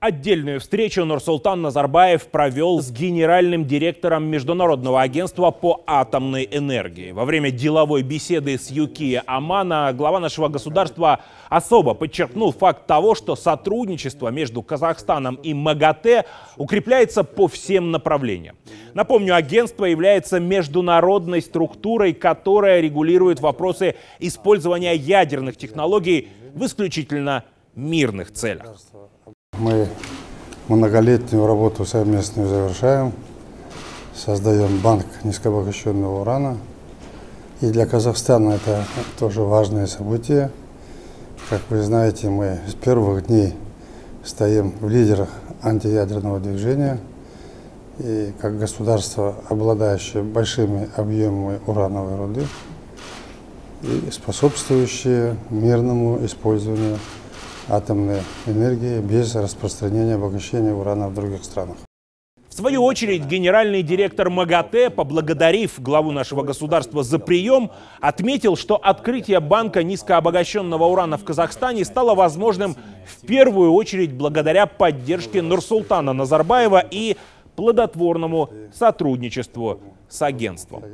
Отдельную встречу Нурсултан Назарбаев провел с генеральным директором Международного агентства по атомной энергии. Во время деловой беседы с Юкия Амано глава нашего государства особо подчеркнул факт того, что сотрудничество между Казахстаном и МАГАТЭ укрепляется по всем направлениям. Напомню, агентство является международной структурой, которая регулирует вопросы использования ядерных технологий в исключительно мирных целях. Мы многолетнюю работу совместную завершаем, создаем банк низкообогащенного урана. И для Казахстана это тоже важное событие. Как вы знаете, мы с первых дней стоим в лидерах антиядерного движения. И как государство, обладающее большими объемами урановой руды и способствующее мирному использованию атомной энергии без распространения обогащения урана в других странах. В свою очередь, генеральный директор МАГАТЭ, поблагодарив главу нашего государства за прием, отметил, что открытие банка низкообогащенного урана в Казахстане стало возможным в первую очередь благодаря поддержке Нурсултана Назарбаева и плодотворному сотрудничеству с агентством.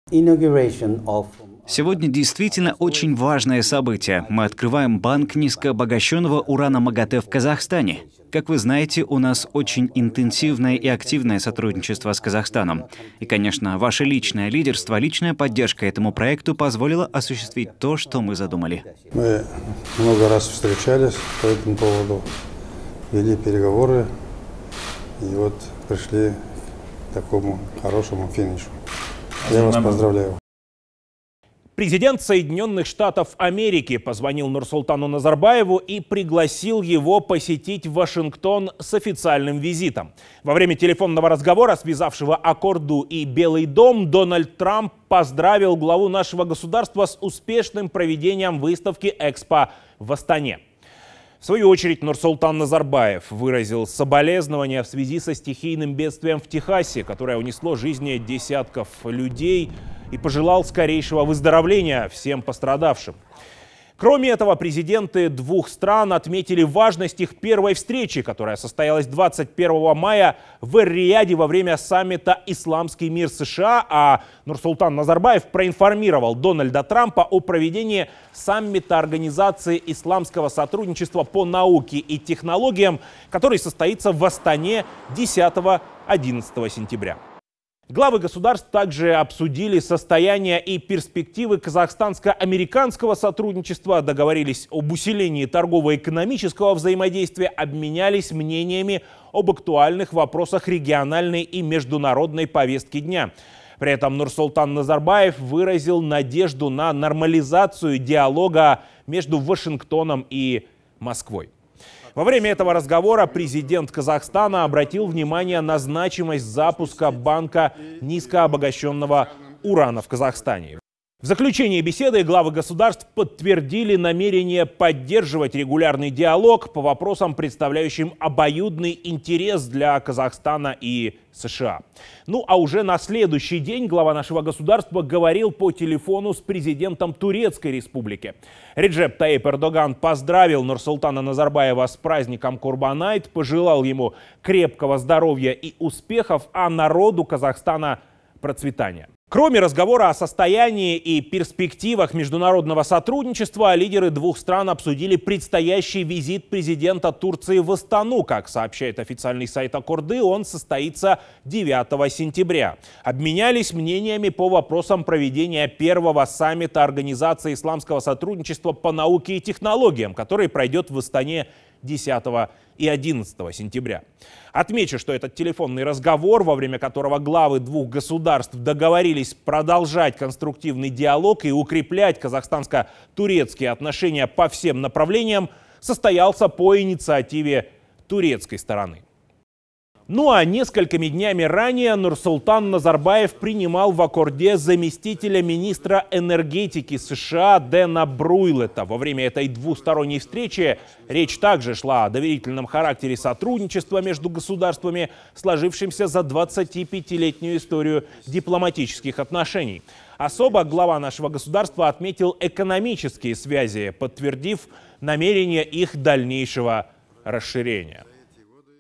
Сегодня действительно очень важное событие. Мы открываем банк низкообогащенного урана МАГАТЭ в Казахстане. Как вы знаете, у нас очень интенсивное и активное сотрудничество с Казахстаном. И, конечно, ваше личное лидерство, личная поддержка этому проекту позволила осуществить то, что мы задумали. Мы много раз встречались по этому поводу, вели переговоры и вот пришли к такому хорошему финишу. Я вас поздравляю. Президент Соединенных Штатов Америки позвонил Нурсултану Назарбаеву и пригласил его посетить Вашингтон с официальным визитом. Во время телефонного разговора, связавшего Аккорду и Белый дом, Дональд Трамп поздравил главу нашего государства с успешным проведением выставки «Экспо» в Астане. В свою очередь, Нурсултан Назарбаев выразил соболезнования в связи со стихийным бедствием в Техасе, которое унесло жизни десятков людей, и пожелал скорейшего выздоровления всем пострадавшим. Кроме этого, президенты двух стран отметили важность их первой встречи, которая состоялась 21 мая в Эр-Рияде во время саммита «Исламский мир США», а Нурсултан Назарбаев проинформировал Дональда Трампа о проведении саммита Организации исламского сотрудничества по науке и технологиям, который состоится в Астане 10-11 сентября. Главы государств также обсудили состояние и перспективы казахстанско-американского сотрудничества, договорились об усилении торгово-экономического взаимодействия, обменялись мнениями об актуальных вопросах региональной и международной повестки дня. При этом Нурсултан Назарбаев выразил надежду на нормализацию диалога между Вашингтоном и Москвой. Во время этого разговора президент Казахстана обратил внимание на значимость запуска банка низкообогащенного урана в Казахстане. В заключении беседы главы государств подтвердили намерение поддерживать регулярный диалог по вопросам, представляющим обоюдный интерес для Казахстана и США. Ну а уже на следующий день глава нашего государства говорил по телефону с президентом Турецкой республики. Реджеп Таyyip Эрдоган поздравил Нурсултана Назарбаева с праздником Курбан-айт, пожелал ему крепкого здоровья и успехов, а народу Казахстана процветания. Кроме разговора о состоянии и перспективах международного сотрудничества, лидеры двух стран обсудили предстоящий визит президента Турции в Астану. Как сообщает официальный сайт Аккорды, он состоится 9 сентября. Обменялись мнениями по вопросам проведения первого саммита Организации исламского сотрудничества по науке и технологиям, который пройдет в Астане 10 и 11 сентября. Отмечу, что этот телефонный разговор, во время которого главы двух государств договорились продолжать конструктивный диалог и укреплять казахстанско-турецкие отношения по всем направлениям, состоялся по инициативе турецкой стороны. Ну а несколькими днями ранее Нурсултан Назарбаев принимал в Аккорде заместителя министра энергетики США Дэна Бруйлета. Во время этой двусторонней встречи речь также шла о доверительном характере сотрудничества между государствами, сложившемся за 25-летнюю историю дипломатических отношений. Особо глава нашего государства отметил экономические связи, подтвердив намерение их дальнейшего расширения.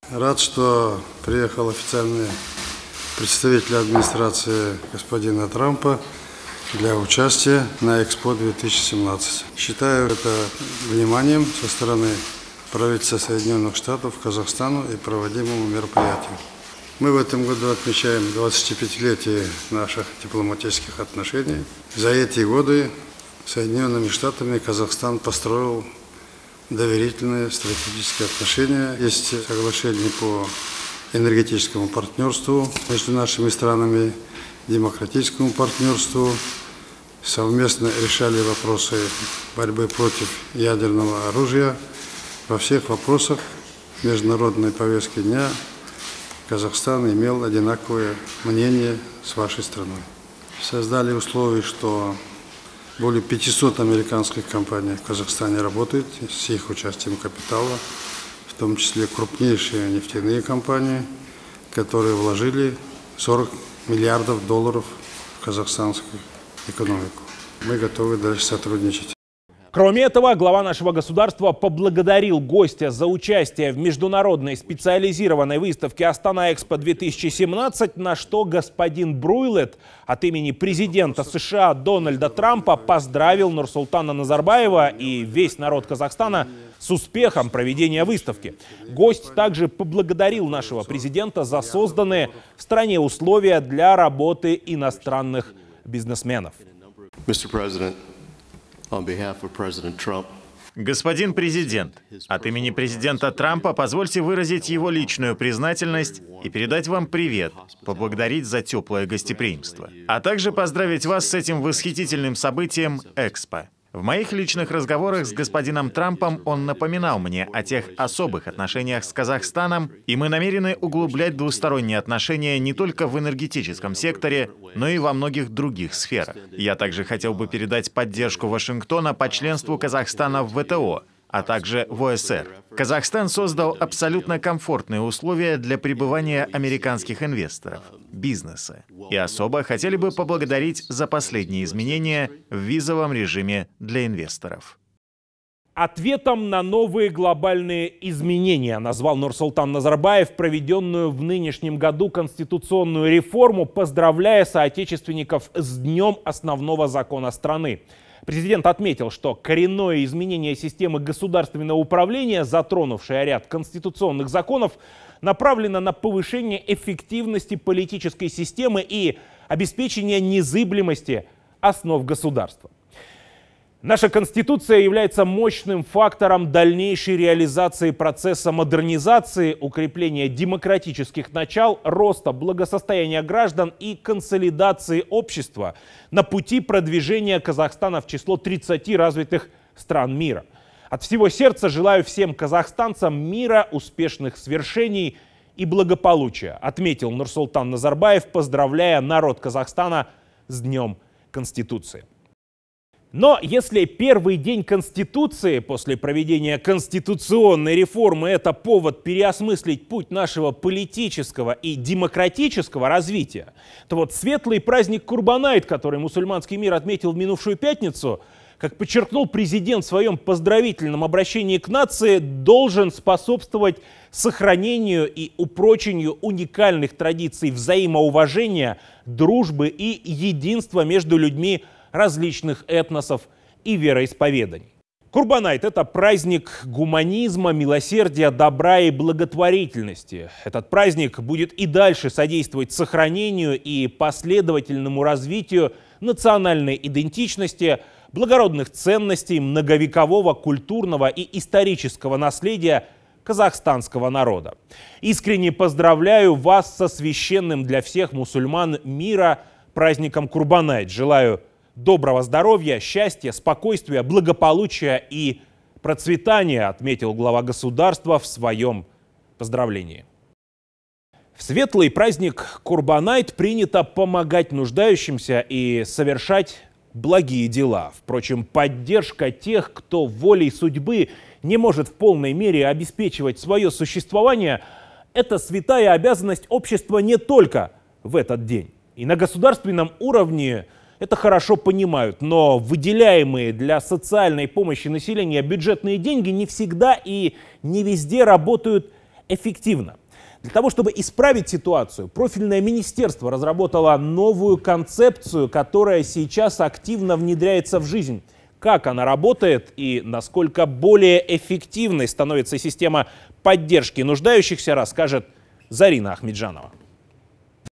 Рад, что приехал официальный представитель администрации господина Трампа для участия на Экспо 2017. Считаю это вниманием со стороны правительства Соединенных Штатов Казахстану и проводимому мероприятию. Мы в этом году отмечаем 25-летие наших дипломатических отношений. За эти годы Соединенными Штатами Казахстан построил доверительные стратегические отношения. Есть соглашение по энергетическому партнерству между нашими странами, демократическому партнерству. Совместно решали вопросы борьбы против ядерного оружия. Во всех вопросах международной повестки дня Казахстан имел одинаковое мнение с вашей страной. Создали условия, что более 500 американских компаний в Казахстане работают с их участием капитала, в том числе крупнейшие нефтяные компании, которые вложили 40 миллиардов долларов в казахстанскую экономику. Мы готовы дальше сотрудничать. Кроме этого, глава нашего государства поблагодарил гостя за участие в международной специализированной выставке Астана-Экспо-2017, на что господин Бруйлет от имени президента США Дональда Трампа поздравил Нурсултана Назарбаева и весь народ Казахстана с успехом проведения выставки. Гость также поблагодарил нашего президента за созданные в стране условия для работы иностранных бизнесменов. Господин президент, от имени президента Трампа позвольте выразить его личную признательность и передать вам привет, поблагодарить за теплое гостеприимство, а также поздравить вас с этим восхитительным событием Экспо. В моих личных разговорах с господином Трампом он напоминал мне о тех особых отношениях с Казахстаном, и мы намерены углублять двусторонние отношения не только в энергетическом секторе, но и во многих других сферах. Я также хотел бы передать поддержку Вашингтона по членству Казахстана в ВТО, а также в ОСР. Казахстан создал абсолютно комфортные условия для пребывания американских инвесторов, бизнеса. И особо хотели бы поблагодарить за последние изменения в визовом режиме для инвесторов. Ответом на новые глобальные изменения назвал Нурсултан Назарбаев проведенную в нынешнем году конституционную реформу, поздравляя соотечественников с Днем основного закона страны. Президент отметил, что коренное изменение системы государственного управления, затронувшее ряд конституционных законов, направлено на повышение эффективности политической системы и обеспечение незыблемости основ государства. Наша Конституция является мощным фактором дальнейшей реализации процесса модернизации, укрепления демократических начал, роста благосостояния граждан и консолидации общества на пути продвижения Казахстана в число 30 развитых стран мира. От всего сердца желаю всем казахстанцам мира, успешных свершений и благополучия, отметил Нурсултан Назарбаев, поздравляя народ Казахстана с Днем Конституции. Но если первый день Конституции после проведения конституционной реформы – это повод переосмыслить путь нашего политического и демократического развития, то вот светлый праздник Курбанайт, который мусульманский мир отметил в минувшую пятницу, как подчеркнул президент в своем поздравительном обращении к нации, должен способствовать сохранению и упрочению уникальных традиций взаимоуважения, дружбы и единства между людьми различных этносов и вероисповеданий. Курбанайт – это праздник гуманизма, милосердия, добра и благотворительности. Этот праздник будет и дальше содействовать сохранению и последовательному развитию национальной идентичности, благородных ценностей, многовекового культурного и исторического наследия казахстанского народа. Искренне поздравляю вас со священным для всех мусульман мира праздником Курбанайт. Желаю доброго здоровья, счастья, спокойствия, благополучия и процветания, отметил глава государства в своем поздравлении. В светлый праздник Курбанайт принято помогать нуждающимся и совершать благие дела. Впрочем, поддержка тех, кто волей судьбы не может в полной мере обеспечивать свое существование, это святая обязанность общества не только в этот день. И на государственном уровне это хорошо понимают, но выделяемые для социальной помощи населения бюджетные деньги не всегда и не везде работают эффективно. Для того, чтобы исправить ситуацию, профильное министерство разработало новую концепцию, которая сейчас активно внедряется в жизнь. Как она работает и насколько более эффективной становится система поддержки нуждающихся, расскажет Зарина Ахмеджанова.